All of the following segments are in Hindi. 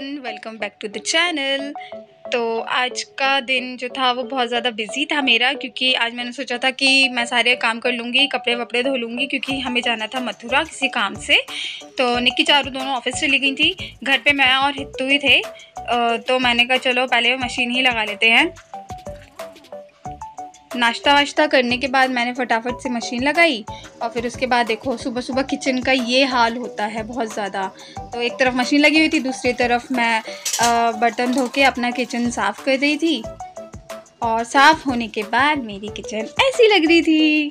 Everyone, welcome back to the channel. तो आज का दिन जो था वो बहुत ज़्यादा बिजी था मेरा, क्योंकि आज मैंने सोचा था कि मैं सारे काम कर लूँगी, कपड़े वपड़े धो लूँगी, क्योंकि हमें जाना था मथुरा किसी काम से। तो निक्की चारू दोनों ऑफिस चली गई थी, घर पे मैं और हित्तू ही थे। तो मैंने कहा चलो पहले मशीन ही लगा लेते हैं। नाश्ता वाश्ता करने के बाद मैंने फटाफट से मशीन लगाई और फिर उसके बाद देखो सुबह सुबह किचन का ये हाल होता है बहुत ज़्यादा। तो एक तरफ मशीन लगी हुई थी, दूसरी तरफ मैं बर्तन धो के अपना किचन साफ़ कर रही थी। और साफ़ होने के बाद मेरी किचन ऐसी लग रही थी।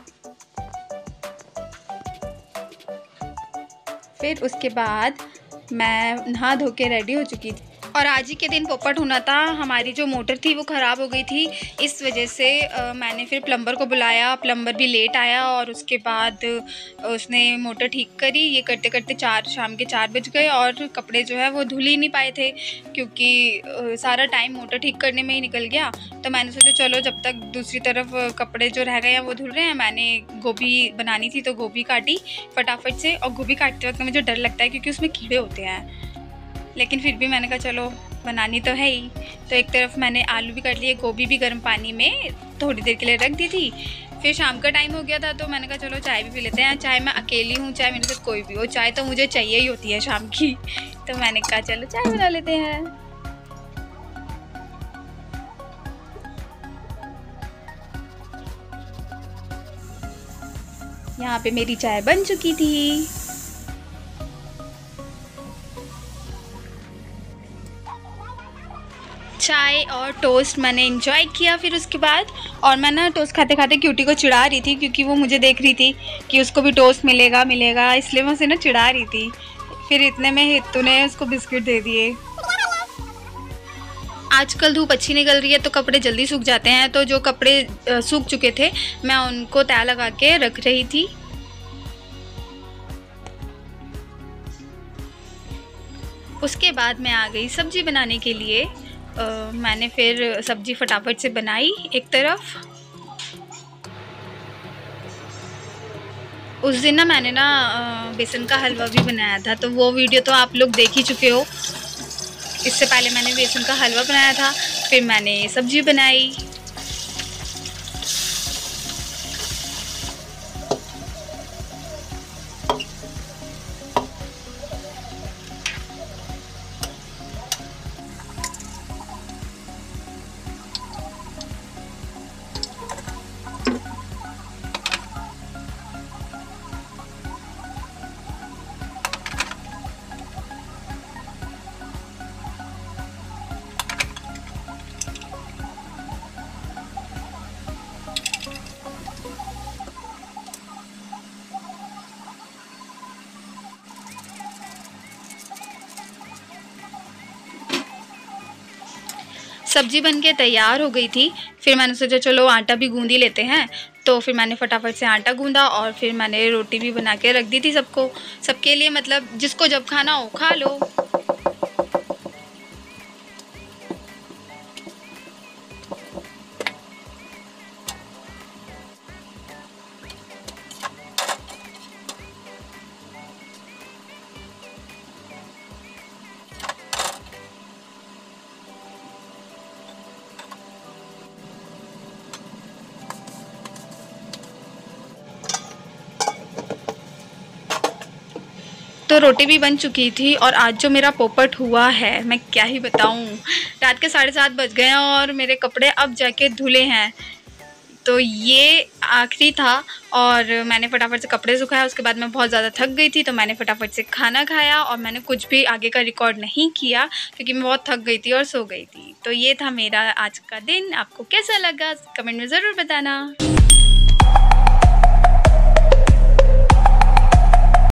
फिर उसके बाद मैं नहा धो के रेडी हो चुकी थी और आज ही के दिन पोपट होना था। हमारी जो मोटर थी वो ख़राब हो गई थी, इस वजह से मैंने फिर प्लम्बर को बुलाया। प्लम्बर भी लेट आया और उसके बाद उसने मोटर ठीक करी। ये करते करते शाम के 4 बज गए और कपड़े जो है वो धुल ही नहीं पाए थे, क्योंकि सारा टाइम मोटर ठीक करने में ही निकल गया। तो मैंने सोचा चलो जब तक दूसरी तरफ कपड़े जो रह गए हैं वो धुल रहे हैं। मैंने गोभी बनानी थी तो गोभी काटी फटाफट से। और गोभी काटते वक्त मुझे डर लगता है क्योंकि उसमें कीड़े होते हैं, लेकिन फिर भी मैंने कहा चलो बनानी तो है ही। तो एक तरफ मैंने आलू भी काट लिए, गोभी भी गर्म पानी में थोड़ी देर के लिए रख दी थी। फिर शाम का टाइम हो गया था तो मैंने कहा चलो चाय भी पी लेते हैं। चाहे मैं अकेली हूँ चाहे मेरे साथ कोई भी हो, चाय तो मुझे चाहिए ही होती है शाम की। तो मैंने कहा चलो चाय बना लेते हैं। यहाँ पे मेरी चाय बन चुकी थी। चाय और टोस्ट मैंने इंजॉय किया। फिर उसके बाद और मैं ना टोस्ट खाते खाते क्यूटी को चिढ़ा रही थी, क्योंकि वो मुझे देख रही थी कि उसको भी टोस्ट मिलेगा, इसलिए मैं उसे ना चिढ़ा रही थी। फिर इतने में हित्तू ने उसको बिस्किट दे दिए। आजकल धूप अच्छी निकल रही है तो कपड़े जल्दी सूख जाते हैं। तो जो कपड़े सूख चुके थे मैं उनको तय लगा के रख रही थी। उसके बाद मैं आ गई सब्जी बनाने के लिए। मैंने फिर सब्जी फटाफट से बनाई। एक तरफ उस दिन ना मैंने ना बेसन का हलवा भी बनाया था, तो वो वीडियो तो आप लोग देख ही चुके हो। इससे पहले मैंने बेसन का हलवा बनाया था, फिर मैंने सब्जी बनाई। सब्जी बनके तैयार हो गई थी। फिर मैंने सोचा चलो आटा भी गूंद ही लेते हैं। तो फिर मैंने फटाफट से आटा गूंदा और फिर मैंने रोटी भी बना के रख दी थी सबके लिए, मतलब जिसको जब खाना हो खा लो। तो रोटी भी बन चुकी थी और आज जो मेरा पोपट हुआ है मैं क्या ही बताऊं। रात के 7:30 बज गए हैं और मेरे कपड़े अब जाके धुले हैं। तो ये आखिरी था और मैंने फटाफट से कपड़े सुखाया। उसके बाद मैं बहुत ज़्यादा थक गई थी तो मैंने फटाफट से खाना खाया और मैंने कुछ भी आगे का रिकॉर्ड नहीं किया क्योंकि मैं बहुत थक गई थी और सो गई थी। तो ये था मेरा आज का दिन। आपको कैसा लगा कमेंट में ज़रूर बताना।